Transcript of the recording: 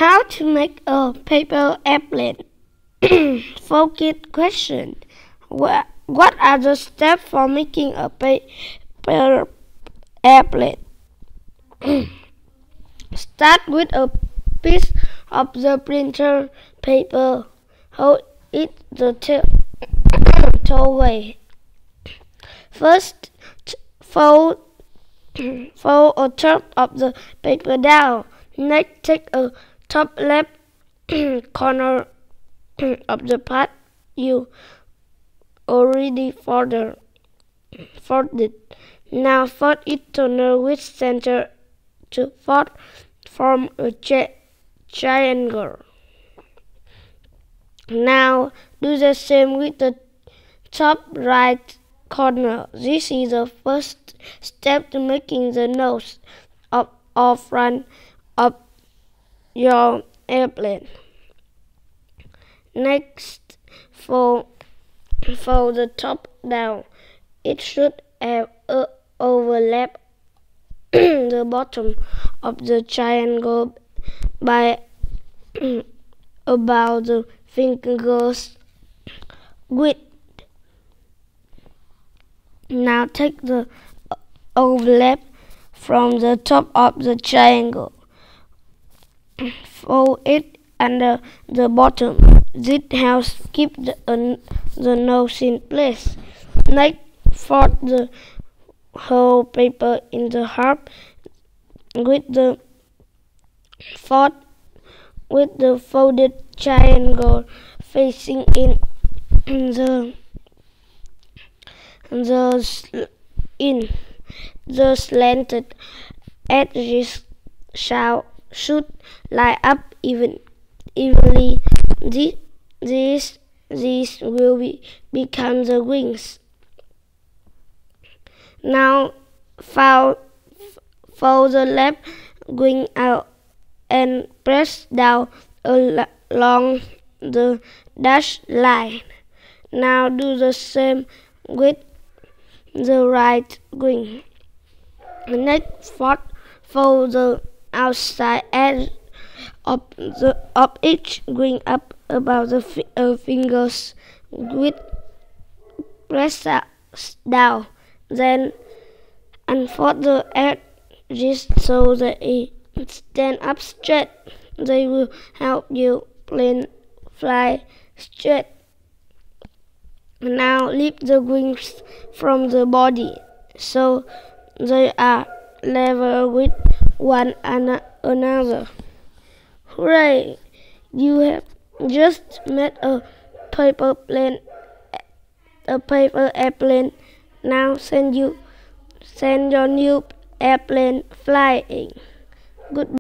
How to make a paper airplane? Focus question. What are the steps for making a paper airplane? Start with a piece of the printer paper. Hold it the tall way. First, fold a third of the paper down. Next, take a top left corner of the part you already folded. Now fold it to which center to form a triangle. Now do the same with the top right corner. This is the first step to making the nose or front of your airplane. Next, fold the top down. It should have overlap the bottom of the triangle by about the finger's width. Now take the overlap from the top of the triangle. Fold it under the bottom. This helps keep the nose in place. Next, fold the whole paper in the half with the folded triangle facing in. The slanted edges should line up evenly. These will become the wings. Now fold the left wing out and press down along the dashed line. Now do the same with the right wing. Next, fold the outside edge of each wing up about the fingers with press down. Then unfold the edges so they stand up straight. They will help you plane fly straight. Now lift the wings from the body so they are level with one another. Hooray! You have just made a paper airplane. Now send your new airplane flying. Goodbye.